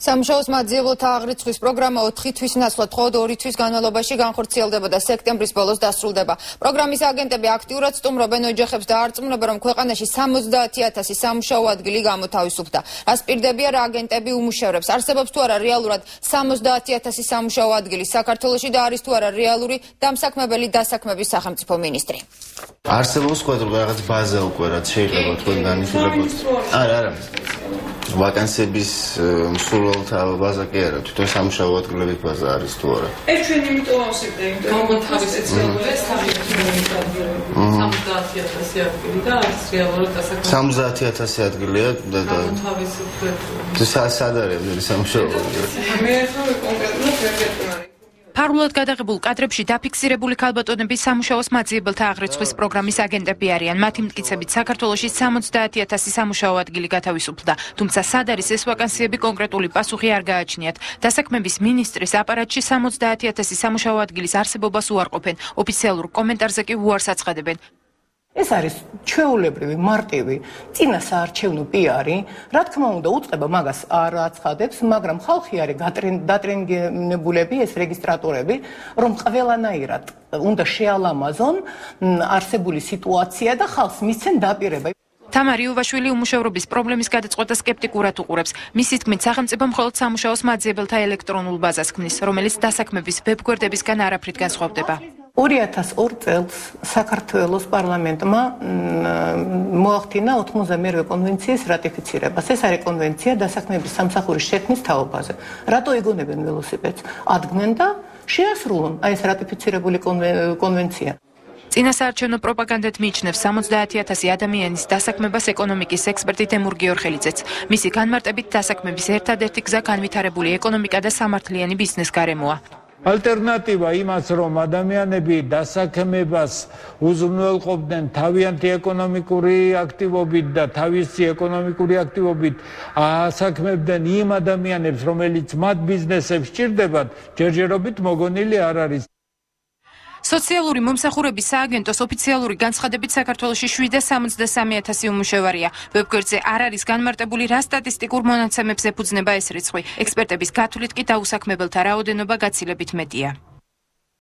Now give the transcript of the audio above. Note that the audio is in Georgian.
სამუშაოს მაძიებლთა აღრიცხვის პროგრამა 4 თვის ნაცვლად მხოლოდ 2 თვის განმავლობაში განხორციელდება და სექტემბრის ბოლოს დასრულდება. პროგრამის აგენტები აქტიურად სტუმრობენ ოჯახებს და არწმუნება, რომ ქვეყანაში 70,000 სამუშაო ადგილი გამოთავისუფლდა. რას პირდებია რა აგენტები უმუშევრებს? არსებობს თუ არა რეალურად 70,000 სამუშაო ადგილი საქართველოში და არის თუ არა რეალური დამსაქმებელი დასაქმების სახელმწიფო მინისტრი? არსებობს ყოველდღე რაღაც ბაზა უკვე რაც შეიძლება თქვენ განიხილებოთ. არა. ვაკანსიების მსურველთა ბაზა კი არა, თვითონ სამუშაო ადგილების ბაზა არის თუ არა. ეს ჩვენ იმიტომ ავსებდა, გამოთავისუფლდა 70,000 ადგილი და არის რეალურად დასაქმებული. 70,000 ადგილია და გამოთავისუფლდა. სად არის სამუშაო? მე ხო კონკრეტულად ვერ გეტყვი. ფარულად გადაღებულ კადრებში დაფიქსირებული ქალბატონები სამუშაოს მაძიებელთა აღრიცხვის პროგრამის აგენტები არიან. მათი მტკიცებით საქართველოში 70,000 სამუშაო ადგილი გათავისუფლდა, თუმცა სად არის ეს ვაკანსიები კონკრეტული პასუხი არ გააჩნიათ. დასაქმების მინისტრის აპარატში 70,000 სამუშაო ადგილის არსებობას უარყოფენ, ოფიციალურ კომენტარზე კი უარს აცხადებენ. ეს არის ჩვეულებრივი მარტივი წინასაარჩევნო პიარი, რა თქმა უნდა უწყება მაგას არ აცხადებს, მაგრამ ხალხი არის დატრენინებულები, ეს რეგისტრატორები, რომ ყველანაირად უნდა შეალამაზონ არსებული სიტუაცია და ხალხს მისცენ დაპირება. თამარი ივაშვილი უმუშევრობის პრობლემის გადაწყვეტას სკეპტიკურად უყურებს. მისი თქმით, სახელმწიფო მხოლოდ სამუშაოს მაძიებელთა ელექტრონულ ბაზას ქმნის, რომელიც დასაქმების ვებგვერდებისგან არაფრით განსხვავდება. 2002 წელს საქართველოს პარლამენტმა მოახდინა 92 კონვენციის რატიფიცირებას. ეს არის კონვენცია დასაქმების სამსახურის შექმნის თაობაზე. რატო იგონებენ ველოსიპედს? ადგნენ და შეასრულონ აი ეს რატიფიცირებული კონვენცია. წინასაარჩევნო პროპაგანდად მიიჩნევს 70,000 ადამიანის დასაქმებას ეკონომიკის ექსპერტი თემურ გიორხელიძეც. მისი განმარტებით დასაქმების ერთადერთი გზა განვითარებული ეკონომიკა და სამართლიანი ბიზნეს გარემოა. ალტერნატივა იმას, რომ ადამიანები დასაქმებას უზრუნველყოფდნენ თავიანთი ეკონომიკური აქტივობით და თავისი ეკონომიკური აქტივობით ასაქმებდნენ იმ ადამიანებს, რომელიც მათ ბიზნესებს სჭირდებათ, ჯერჯერობით მოგონილი არ არის. სოციალური მომსახურების სააგენტოს ოფიციალური განცხადებით საქართველოში 773,000 უმუშევარია. ვებგვერდზე არ არის განმარტებული რა სტატისტიკურ მონაცემებს ეფუძნება ეს რიცხვი. ექსპერტების გათვლით კი დაუსაქმებელთა რაოდენობა გაცილებით მეტია.